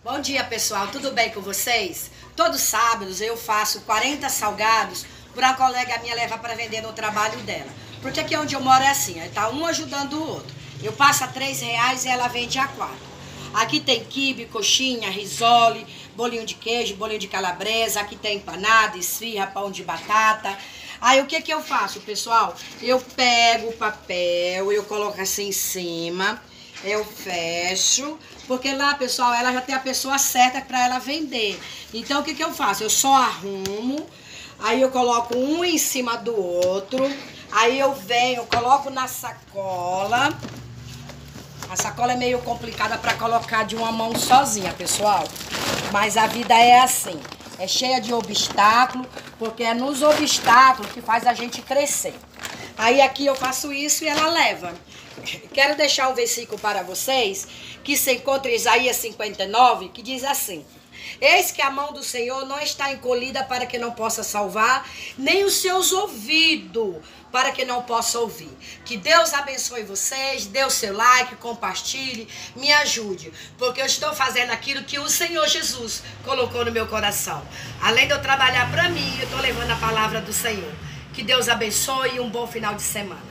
Bom dia, pessoal, tudo bem com vocês? Todos sábados eu faço 40 salgados para uma colega minha levar para vender no trabalho dela. Porque aqui onde eu moro é assim, tá um ajudando o outro. Eu passo a R$ 3 e ela vende a 4. Aqui tem quibe, coxinha, risole, bolinho de queijo, bolinho de calabresa, aqui tem empanada, esfirra, pão de batata. Aí o que que eu faço, pessoal? Eu pego o papel, eu coloco assim em cima, eu fecho, porque lá, pessoal, ela já tem a pessoa certa para ela vender. Então o que que eu faço? Eu só arrumo, aí eu coloco um em cima do outro, aí eu venho, eu coloco na sacola. A sacola é meio complicada para colocar de uma mão sozinha, pessoal. Mas a vida é assim. É cheia de obstáculos, porque é nos obstáculos que faz a gente crescer. Aí aqui eu faço isso e ela leva. Quero deixar um versículo para vocês, que se encontra em Isaías 59, que diz assim: eis que a mão do Senhor não está encolhida para que não possa salvar, nem os seus ouvidos para que não possa ouvir. Que Deus abençoe vocês, dê o seu like, compartilhe, me ajude, porque eu estou fazendo aquilo que o Senhor Jesus colocou no meu coração. Além de eu trabalhar para mim, eu estou levando a palavra do Senhor. Que Deus abençoe e um bom final de semana.